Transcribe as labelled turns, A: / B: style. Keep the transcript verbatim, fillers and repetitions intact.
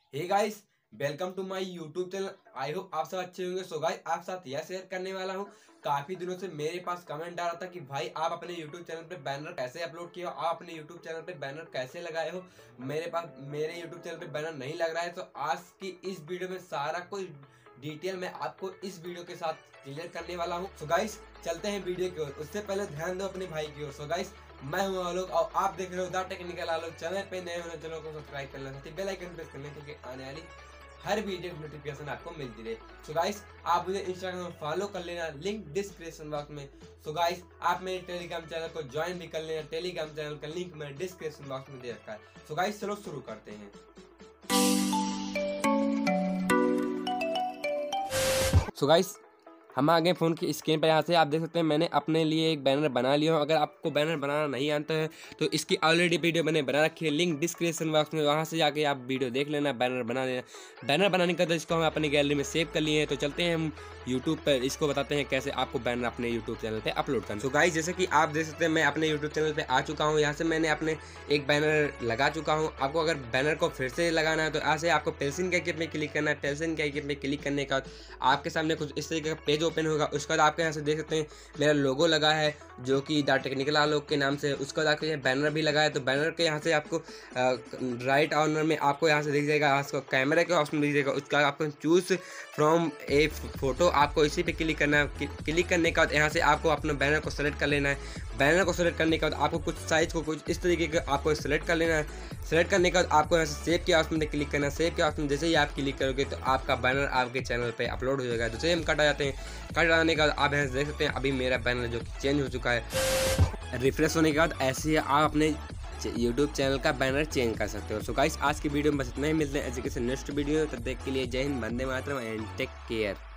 A: Hey guys, welcome to my YouTube channel. I hope आप सब अच्छे होंगे। सो गाइस, आप साथ यह शेयर करने वाला हूँ। काफी दिनों से मेरे पास कमेंट आ रहा था कि भाई आप अपने यूट्यूब चैनल पे बैनर कैसे अपलोड किए हो, आप अपने यूट्यूब चैनल पे बैनर कैसे लगाए हो। मेरे पास मेरे यूट्यूब चैनल पे बैनर नहीं लग रहा है, तो आज की इस वीडियो में सारा कुछ डिटेल में आपको इस वीडियो के साथ क्लियर करने वाला हूँ। सो गाइस, चलते हैं वीडियो की ओर। उससे पहले ध्यान दो अपने भाई की ओर। सो गाइस, मैं हूं आलोक और आप देख रहे हो द टेक्निकल आलोक। चैनल पे नए होने चैनल को सब्सक्राइब कर लेना, बेल आइकन प्रेस करना, क्योंकि आने वाली हर वीडियो की नोटिफिकेशन आपको मिलती रहे। सो गाइस, आप मुझे इंस्टाग्राम में फॉलो कर लेना, लिंक डिस्क्रिप्शन बॉक्स में। सो गाइस, आप मेरे टेलीग्राम चैनल को ज्वाइन भी कर लेना, टेलीग्राम चैनल का लिंक मैंने डिस्क्रिप्शन बॉक्स में दे रखा है। सो गाइस, चलो शुरू करते हैं। सो गाइस, हम आ गए फ़ोन की स्क्रीन पर। यहाँ से आप देख सकते हैं मैंने अपने लिए एक बैनर बना लिया हूँ। अगर आपको बैनर बनाना नहीं आता है तो इसकी ऑलरेडी वीडियो मैंने बना रखी है, लिंक डिस्क्रिप्शन बॉक्स में, वहाँ से जाके आप वीडियो देख लेना, बैनर बना लेना। बैनर बनाने का तो इसको हम अपनी गैलरी में सेव कर लिए हैं। तो चलते हैं हम यूट्यूब पर, इसको बताते हैं कैसे आपको बैनर अपने यूट्यूब चैनल पर अपलोड करना। तो गाइस, जैसे कि आप देख सकते हैं मैं अपने यूट्यूब चैनल पर आ चुका हूँ। यहाँ से मैंने अपने एक बैनर लगा चुका हूँ। आपको अगर बैनर को फिर से लगाना है तो यहाँ से आपको पेंसिल के आइकन पे क्लिक करना है। पेंसिल के आइकन पे क्लिक करने का आपके सामने कुछ इस तरीके का पेज ओपन होगा। उसके बाद आपके यहाँ से देख सकते हैं मेरा लोगो लगा है, जो कि द टेक्निकल आलोक के नाम से। उसके बाद आपके यहाँ बैनर भी लगा है। तो बैनर के यहाँ से आपको राइट ऑर्नर में आपको यहाँ से दिख जाएगा, आपको कैमरे के ऑप्शन दिख जाएगा। उसका आपको चूज़ फ्रॉम ए फोटो, आपको इसी पे क्लिक करना है। क्लिक करने के बाद यहाँ से आपको अपना बैनर को सेलेक्ट कर लेना है। बैनर को सेलेक्ट करने के बाद आपको कुछ साइज को कुछ इस तरीके का आपको सेलेक्ट कर लेना है। सेलेक्ट करने के बाद आपको यहाँ से सेव के ऑप्शन पे क्लिक करना है। सेव के ऑप्शन जैसे ही आप क्लिक करोगे तो आपका बैनर आपके चैनल पे अपलोड हो जाएगा। जैसे हम कट आ जाते हैं, कट आने के बाद आप यहाँ से देख सकते हैं अभी मेरा बैनर जो चेंज हो चुका है। रिफ्रेश होने के बाद ऐसे ही आप अपने यूट्यूब चैनल का बैनर चेंज कर सकते हो। सो गाइस, आज की वीडियो में बस इतना ही। मिलते हैं ऐसे किसी नेक्स्ट वीडियो में। तब तक के लिए जय हिंद, वंदे मातरम एंड टेक केयर।